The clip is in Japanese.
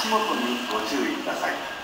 足元にご注意ください。